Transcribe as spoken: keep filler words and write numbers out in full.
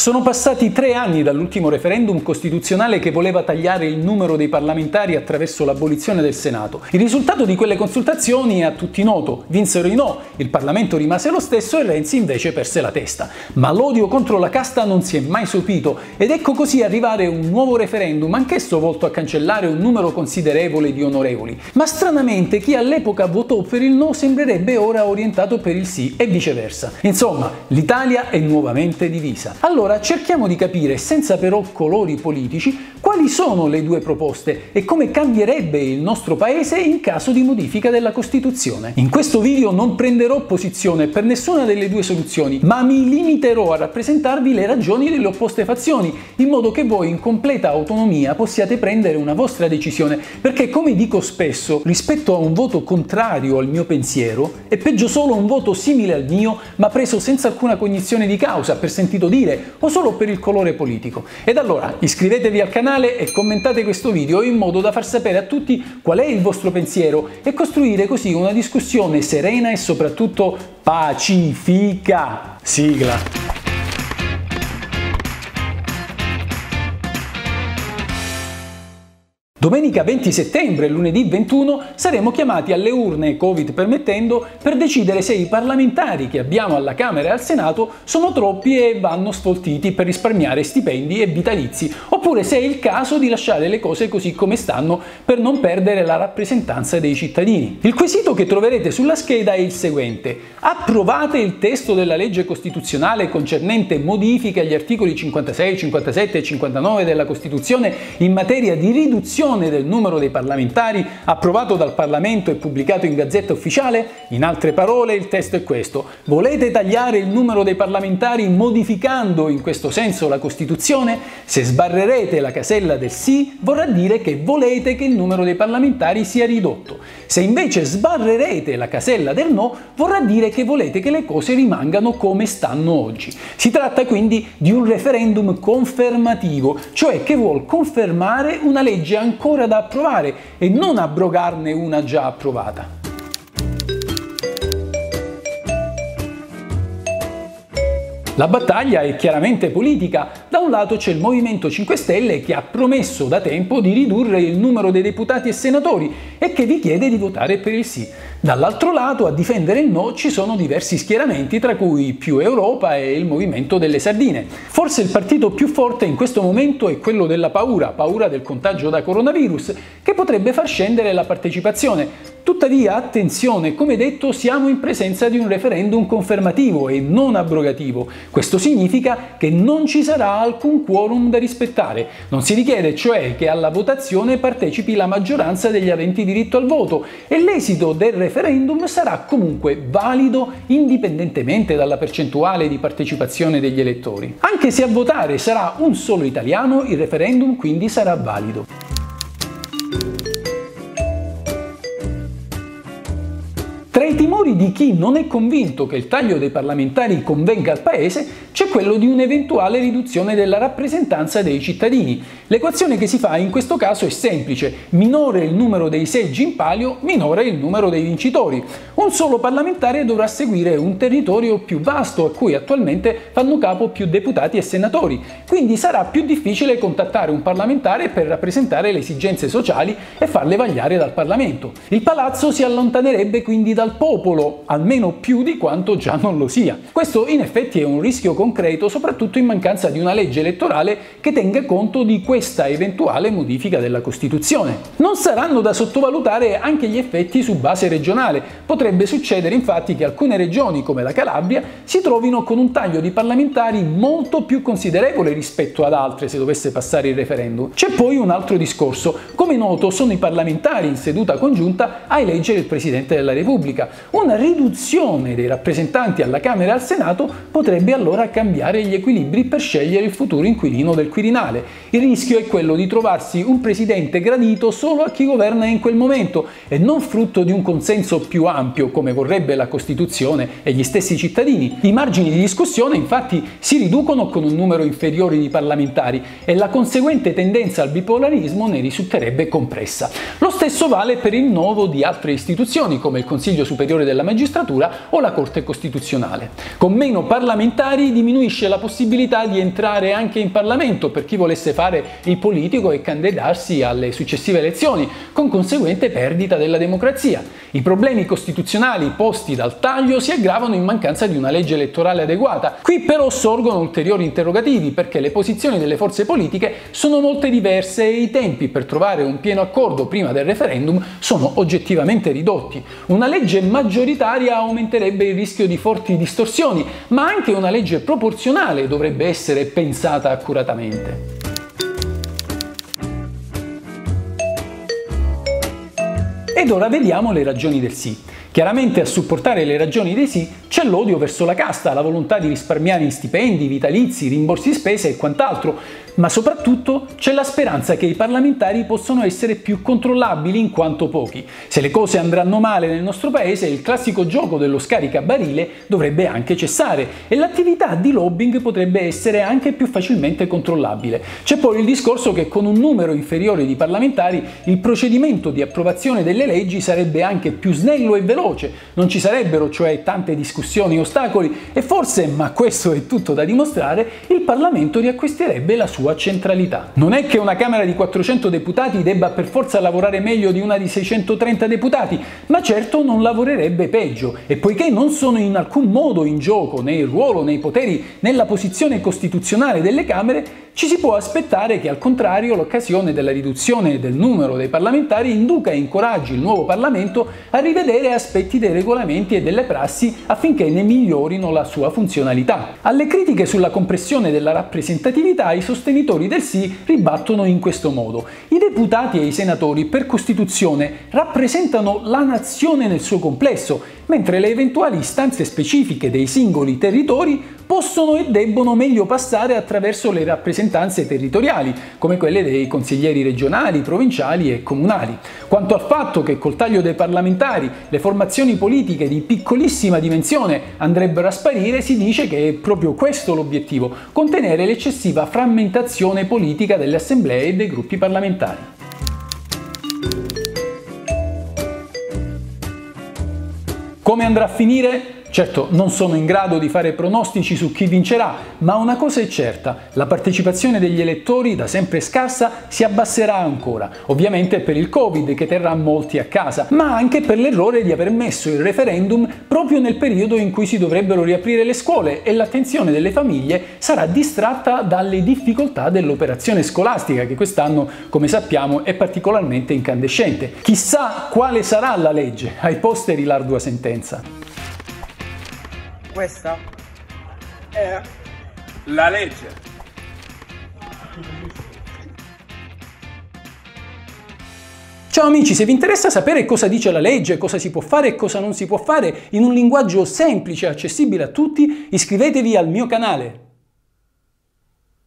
Sono passati tre anni dall'ultimo referendum costituzionale che voleva tagliare il numero dei parlamentari attraverso l'abolizione del Senato. Il risultato di quelle consultazioni è a tutti noto: vinsero i no, il Parlamento rimase lo stesso e Renzi invece perse la testa. Ma l'odio contro la casta non si è mai sopito ed ecco così arrivare un nuovo referendum, anch'esso volto a cancellare un numero considerevole di onorevoli. Ma stranamente chi all'epoca votò per il no sembrerebbe ora orientato per il sì e viceversa. Insomma, l'Italia è nuovamente divisa. Allora cerchiamo di capire, senza però colori politici, quali sono le due proposte e come cambierebbe il nostro paese in caso di modifica della Costituzione. In questo video non prenderò posizione per nessuna delle due soluzioni, ma mi limiterò a rappresentarvi le ragioni delle opposte fazioni, in modo che voi in completa autonomia possiate prendere una vostra decisione, perché come dico spesso, rispetto a un voto contrario al mio pensiero, è peggio solo un voto simile al mio, ma preso senza alcuna cognizione di causa, per sentito dire, o solo per il colore politico. Ed allora iscrivetevi al canale e commentate questo video in modo da far sapere a tutti qual è il vostro pensiero e costruire così una discussione serena e soprattutto pacifica. Sigla. Domenica venti settembre e lunedì ventuno saremo chiamati alle urne, Covid permettendo, per decidere se i parlamentari che abbiamo alla Camera e al Senato sono troppi e vanno sfoltiti per risparmiare stipendi e vitalizi, oppure se è il caso di lasciare le cose così come stanno per non perdere la rappresentanza dei cittadini. Il quesito che troverete sulla scheda è il seguente: approvate il testo della legge costituzionale concernente modifiche agli articoli cinquantasei, cinquantasette e cinquantanove della Costituzione in materia di riduzione del numero dei parlamentari, approvato dal Parlamento e pubblicato in Gazzetta Ufficiale? In altre parole, il testo è questo: volete tagliare il numero dei parlamentari modificando in questo senso la Costituzione? Se sbarrerete la casella del sì, vorrà dire che volete che il numero dei parlamentari sia ridotto. Se invece sbarrerete la casella del no, vorrà dire che volete che le cose rimangano come stanno oggi. Si tratta quindi di un referendum confermativo, cioè che vuol confermare una legge ancora ancora da approvare e non abrogarne una già approvata. La battaglia è chiaramente politica. Da un lato c'è il Movimento cinque Stelle che ha promesso da tempo di ridurre il numero dei deputati e senatori e che vi chiede di votare per il sì. Dall'altro lato, a difendere il no ci sono diversi schieramenti, tra cui Più Europa e il Movimento delle Sardine. Forse il partito più forte in questo momento è quello della paura, paura del contagio da coronavirus, che potrebbe far scendere la partecipazione. Tuttavia, attenzione, come detto, siamo in presenza di un referendum confermativo e non abrogativo. Questo significa che non ci sarà alcun quorum da rispettare. Non si richiede cioè che alla votazione partecipi la maggioranza degli aventi diritto al voto e l'esito del referendum sarà comunque valido indipendentemente dalla percentuale di partecipazione degli elettori. Anche se a votare sarà un solo italiano, il referendum quindi sarà valido. Tra i timori di chi non è convinto che il taglio dei parlamentari convenga al Paese c'è quello di un'eventuale riduzione della rappresentanza dei cittadini. L'equazione che si fa in questo caso è semplice: minore il numero dei seggi in palio, minore il numero dei vincitori. Un solo parlamentare dovrà seguire un territorio più vasto a cui attualmente fanno capo più deputati e senatori, quindi sarà più difficile contattare un parlamentare per rappresentare le esigenze sociali e farle vagliare dal Parlamento. Il palazzo si allontanerebbe quindi dal popolo, almeno più di quanto già non lo sia. Questo in effetti è un rischio concreto, soprattutto in mancanza di una legge elettorale che tenga conto di questa eventuale modifica della Costituzione. Non saranno da sottovalutare anche gli effetti su base regionale. Potrebbe succedere infatti che alcune regioni, come la Calabria, si trovino con un taglio di parlamentari molto più considerevole rispetto ad altre se dovesse passare il referendum. C'è poi un altro discorso. Come noto, sono i parlamentari in seduta congiunta a eleggere il Presidente della Repubblica. Una riduzione dei rappresentanti alla Camera e al Senato potrebbe allora cambiare gli equilibri per scegliere il futuro inquilino del Quirinale. Il rischio è quello di trovarsi un presidente gradito solo a chi governa in quel momento e non frutto di un consenso più ampio come vorrebbe la Costituzione e gli stessi cittadini. I margini di discussione infatti si riducono con un numero inferiore di parlamentari e la conseguente tendenza al bipolarismo ne risulterebbe andrebbe compressa. Lo stesso vale per il rinnovo di altre istituzioni come il Consiglio Superiore della Magistratura o la Corte Costituzionale. Con meno parlamentari diminuisce la possibilità di entrare anche in Parlamento per chi volesse fare il politico e candidarsi alle successive elezioni, con conseguente perdita della democrazia. I problemi costituzionali posti dal taglio si aggravano in mancanza di una legge elettorale adeguata. Qui però sorgono ulteriori interrogativi perché le posizioni delle forze politiche sono molte diverse e i tempi per trovare un pieno accordo prima del referendum sono oggettivamente ridotti. Una legge maggioritaria aumenterebbe il rischio di forti distorsioni, ma anche una legge proporzionale dovrebbe essere pensata accuratamente. Ed ora vediamo le ragioni del sì. Chiaramente a supportare le ragioni dei sì c'è l'odio verso la casta, la volontà di risparmiare in stipendi, vitalizi, rimborsi spese e quant'altro, ma soprattutto c'è la speranza che i parlamentari possano essere più controllabili in quanto pochi. Se le cose andranno male nel nostro paese, il classico gioco dello scaricabarile dovrebbe anche cessare e l'attività di lobbying potrebbe essere anche più facilmente controllabile. C'è poi il discorso che con un numero inferiore di parlamentari il procedimento di approvazione delle leggi sarebbe anche più snello e veloce, non ci sarebbero cioè tante discussioni e ostacoli e forse, ma questo è tutto da dimostrare, il Parlamento riacquisterebbe la sua centralità. Non è che una Camera di quattrocento deputati debba per forza lavorare meglio di una di seicentotrenta deputati, ma certo non lavorerebbe peggio e poiché non sono in alcun modo in gioco né il ruolo né i poteri né la posizione costituzionale delle Camere, ci si può aspettare che al contrario l'occasione della riduzione del numero dei parlamentari induca e incoraggi il nuovo Parlamento a rivedere aspetti dei regolamenti e delle prassi affinché ne migliorino la sua funzionalità. Alle critiche sulla compressione della rappresentatività i sostenitori del sì ribattono in questo modo: i deputati e i senatori per Costituzione rappresentano la nazione nel suo complesso, mentre le eventuali istanze specifiche dei singoli territori possono e debbono meglio passare attraverso le rappresentanze territoriali, come quelle dei consiglieri regionali, provinciali e comunali. Quanto al fatto che col taglio dei parlamentari le formazioni politiche di piccolissima dimensione andrebbero a sparire, si dice che è proprio questo l'obiettivo: contenere l'eccessiva frammentazione politica delle assemblee e dei gruppi parlamentari. Come andrà a finire? Certo, non sono in grado di fare pronostici su chi vincerà, ma una cosa è certa: la partecipazione degli elettori, da sempre scarsa, si abbasserà ancora, ovviamente per il Covid che terrà molti a casa, ma anche per l'errore di aver messo il referendum proprio nel periodo in cui si dovrebbero riaprire le scuole e l'attenzione delle famiglie sarà distratta dalle difficoltà dell'operazione scolastica, che quest'anno, come sappiamo, è particolarmente incandescente. Chissà quale sarà la legge, ai posteri l'ardua sentenza. Questa è la legge. Ciao amici, se vi interessa sapere cosa dice la legge, cosa si può fare e cosa non si può fare in un linguaggio semplice e accessibile a tutti, iscrivetevi al mio canale.